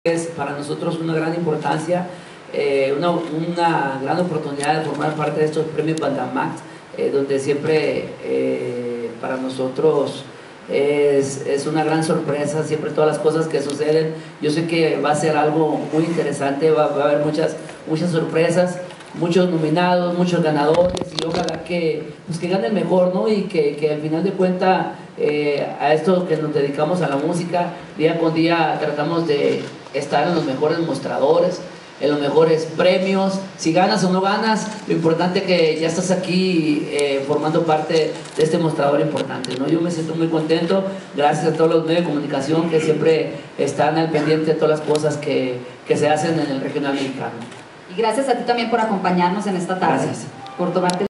Es para nosotros una gran importancia, una gran oportunidad de formar parte de estos premios Bandamax, donde siempre para nosotros es una gran sorpresa, siempre todas las cosas que suceden. Yo sé que va a ser algo muy interesante, va a haber muchas sorpresas, muchos nominados, muchos ganadores, y ojalá que gane el mejor, ¿no? Y que al final de cuentas a esto que nos dedicamos a la música, día con día tratamos de estar en los mejores mostradores, en los mejores premios. Si ganas o no ganas, lo importante es que ya estás aquí formando parte de este mostrador importante, ¿no? Yo me siento muy contento, gracias a todos los medios de comunicación que siempre están al pendiente de todas las cosas que se hacen en el regional mexicano. Y gracias a ti también por acompañarnos en esta tarde. Gracias. Por tomarte